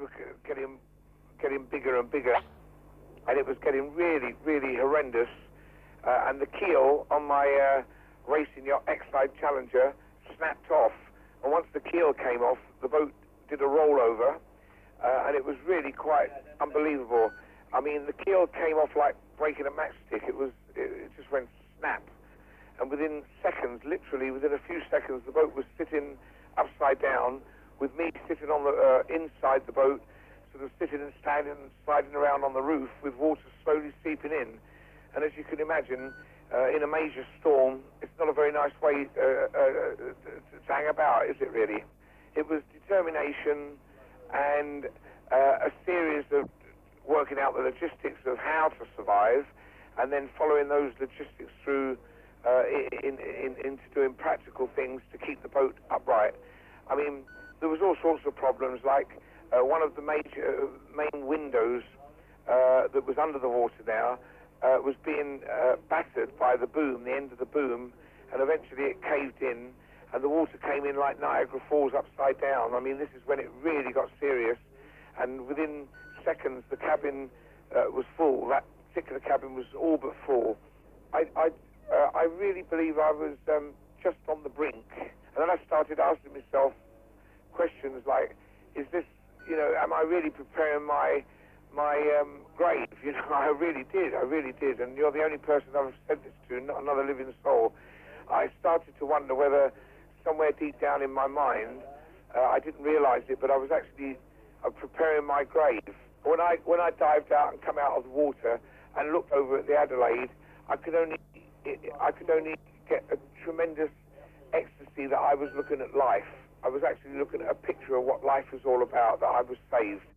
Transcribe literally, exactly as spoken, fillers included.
were getting getting bigger and bigger, and it was getting really, really horrendous. Uh, and the keel on my uh, racing yacht Exide Challenger snapped off. And once the keel came off, the boat did a rollover, uh, and it was really quite unbelievable. I mean, the keel came off like breaking a matchstick. It was, it, it just went snap. And within seconds, literally within a few seconds, the boat was sitting upside down, with me sitting on the uh, inside the boat, sort of sitting and standing and sliding around on the roof with water slowly seeping in. And as you can imagine, uh, in a major storm, it's not a very nice way uh, uh, to hang about, is it really? It was determination and uh, a series of working out the logistics of how to survive, and then following those logistics through uh, in, in, into doing practical things to keep the boat upright. I mean, there was all sorts of problems, like uh, one of the major main windows uh, that was under the water now uh, was being uh, battered by the boom, the end of the boom, and eventually it caved in, and the water came in like Niagara Falls upside down. I mean, this is when it really got serious, and within seconds the cabin uh, was full. That particular cabin was all but full. I, I, uh, I really believe I was um, just on the brink, and then I started asking myself questions like, is this, you know, am I really preparing my my um, grave? You know, I really did, I really did, and you're the only person I've said this to, not another living soul. I started to wonder whether somewhere deep down in my mind, uh, I didn't realize it, but I was actually uh, preparing my grave. When I when I dived out and come out of the water and looked over at the Adelaide, I could only I could only get a tremendous ecstasy that I was looking at life. I was actually looking at a picture of what life was all about, that I was saved.